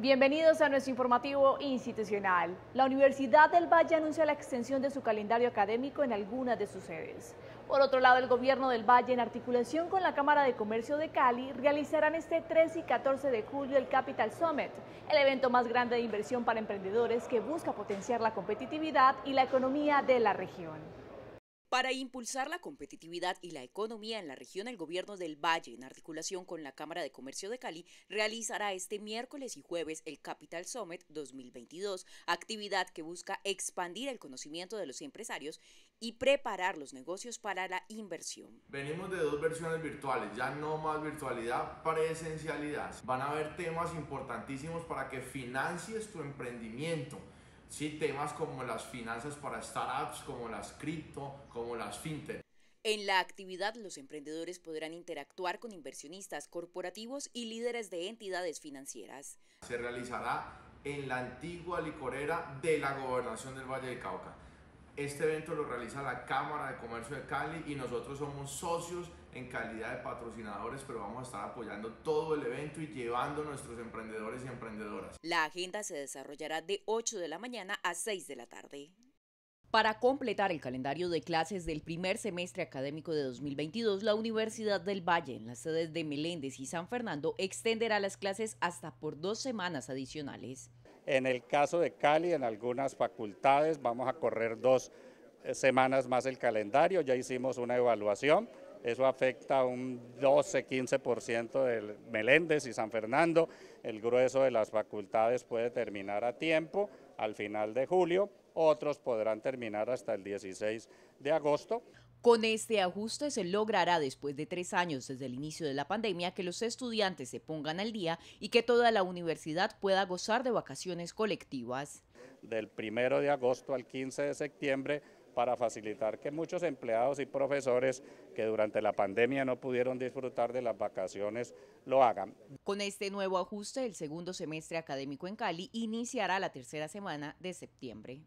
Bienvenidos a nuestro informativo institucional. La Universidad del Valle anuncia la extensión de su calendario académico en algunas de sus sedes. Por otro lado, el gobierno del Valle, en articulación con la Cámara de Comercio de Cali, realizarán este 13 y 14 de julio el Capital Summit, el evento más grande de inversión para emprendedores que busca potenciar la competitividad y la economía de la región. Para impulsar la competitividad y la economía en la región, el gobierno del Valle, en articulación con la Cámara de Comercio de Cali, realizará este miércoles y jueves el Capital Summit 2022, actividad que busca expandir el conocimiento de los empresarios y preparar los negocios para la inversión. Venimos de dos versiones virtuales, ya no más virtualidad, presencialidad. Van a haber temas importantísimos para que financies tu emprendimiento. Sí, temas como las finanzas para startups, como las cripto, como las fintech. En la actividad, los emprendedores podrán interactuar con inversionistas corporativos y líderes de entidades financieras. Se realizará en la antigua licorera de la Gobernación del Valle del Cauca. Este evento lo realiza la Cámara de Comercio de Cali y nosotros somos socios en calidad de patrocinadores, pero vamos a estar apoyando todo el evento y llevando a nuestros emprendedores y emprendedoras. La agenda se desarrollará de 8 de la mañana a 6 de la tarde. Para completar el calendario de clases del primer semestre académico de 2022, la Universidad del Valle, en las sedes de Meléndez y San Fernando, extenderá las clases hasta por 2 semanas adicionales. En el caso de Cali, en algunas facultades vamos a correr 2 semanas más el calendario, ya hicimos una evaluación, eso afecta un 12-15% del Meléndez y San Fernando, el grueso de las facultades puede terminar a tiempo al final de julio, otros podrán terminar hasta el 16 de agosto. Con este ajuste se logrará, después de 3 años desde el inicio de la pandemia, que los estudiantes se pongan al día y que toda la universidad pueda gozar de vacaciones colectivas. Del 1 de agosto al 15 de septiembre, para facilitar que muchos empleados y profesores que durante la pandemia no pudieron disfrutar de las vacaciones lo hagan. Con este nuevo ajuste, el segundo semestre académico en Cali iniciará la tercera semana de septiembre.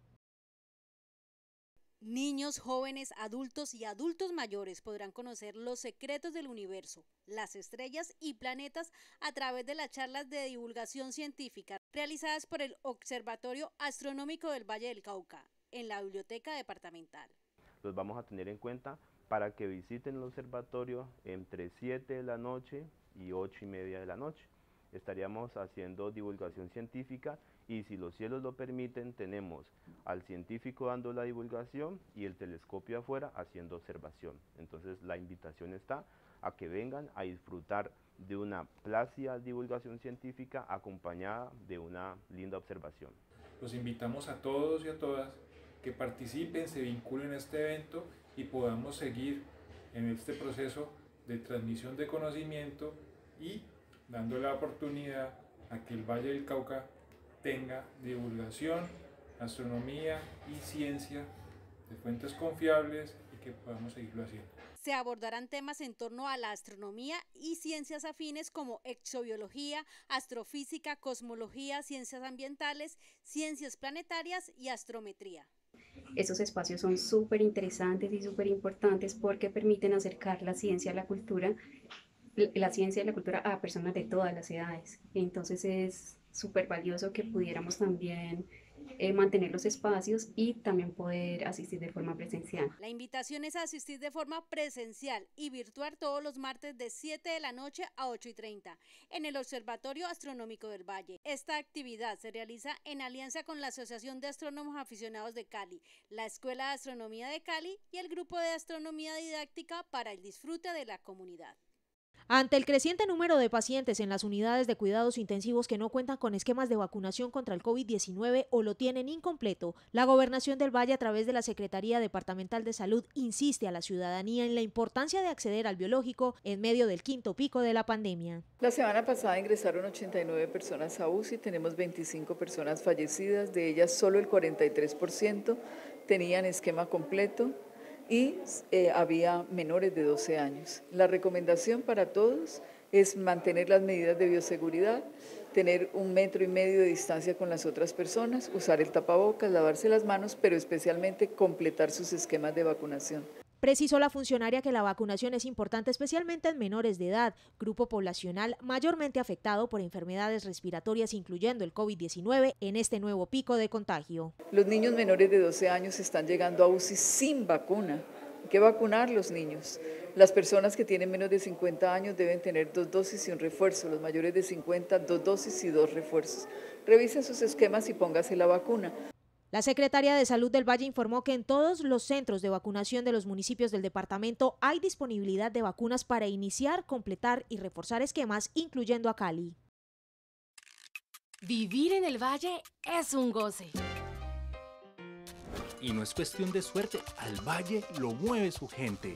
Niños, jóvenes, adultos y adultos mayores podrán conocer los secretos del universo, las estrellas y planetas a través de las charlas de divulgación científica realizadas por el Observatorio Astronómico del Valle del Cauca en la Biblioteca Departamental. Los vamos a tener en cuenta para que visiten el observatorio entre 7 de la noche y 8:30 de la noche. Estaríamos haciendo divulgación científica y si los cielos lo permiten tenemos al científico dando la divulgación y el telescopio afuera haciendo observación. Entonces la invitación está a que vengan a disfrutar de una plácida divulgación científica acompañada de una linda observación. Los invitamos a todos y a todas que participen, se vinculen a este evento y podamos seguir en este proceso de transmisión de conocimiento y dando la oportunidad a que el Valle del Cauca tenga divulgación, astronomía y ciencia de fuentes confiables y que podamos seguirlo haciendo. Se abordarán temas en torno a la astronomía y ciencias afines como exobiología, astrofísica, cosmología, ciencias ambientales, ciencias planetarias y astrometría. Esos espacios son súper interesantes y súper importantes porque permiten acercar la ciencia a la cultura a personas de todas las edades. Entonces es súper valioso que pudiéramos también mantener los espacios y también poder asistir de forma presencial. La invitación es a asistir de forma presencial y virtual todos los martes de 7 de la noche a 8:30 en el Observatorio Astronómico del Valle. Esta actividad se realiza en alianza con la Asociación de Astrónomos Aficionados de Cali, la Escuela de Astronomía de Cali y el Grupo de Astronomía Didáctica para el disfrute de la comunidad. Ante el creciente número de pacientes en las unidades de cuidados intensivos que no cuentan con esquemas de vacunación contra el COVID-19 o lo tienen incompleto, la Gobernación del Valle, a través de la Secretaría Departamental de Salud, insiste a la ciudadanía en la importancia de acceder al biológico en medio del quinto pico de la pandemia. La semana pasada ingresaron 89 personas a UCI, tenemos 25 personas fallecidas, de ellas solo el 43% tenían esquema completo y había menores de 12 años. La recomendación para todos es mantener las medidas de bioseguridad, tener 1,5 metros de distancia con las otras personas, usar el tapabocas, lavarse las manos, pero especialmente completar sus esquemas de vacunación. Precisó la funcionaria que la vacunación es importante especialmente en menores de edad, grupo poblacional mayormente afectado por enfermedades respiratorias incluyendo el COVID-19 en este nuevo pico de contagio. Los niños menores de 12 años están llegando a UCI sin vacuna. Hay que vacunar los niños. Las personas que tienen menos de 50 años deben tener 2 dosis y un refuerzo. Los mayores de 50, 2 dosis y 2 refuerzos. Revisen sus esquemas y póngase la vacuna. La Secretaría de Salud del Valle informó que en todos los centros de vacunación de los municipios del departamento hay disponibilidad de vacunas para iniciar, completar y reforzar esquemas, incluyendo a Cali. Vivir en el Valle es un goce. Y no es cuestión de suerte, al Valle lo mueve su gente.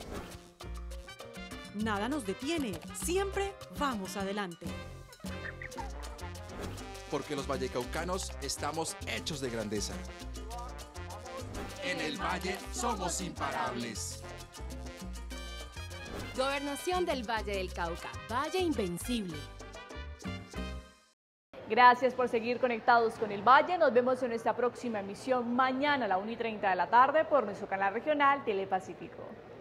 Nada nos detiene, siempre vamos adelante. Porque los vallecaucanos estamos hechos de grandeza. En el Valle somos imparables. Gobernación del Valle del Cauca, Valle Invencible. Gracias por seguir conectados con el Valle. Nos vemos en nuestra próxima emisión mañana a la 1:30 de la tarde por nuestro canal regional Telepacífico.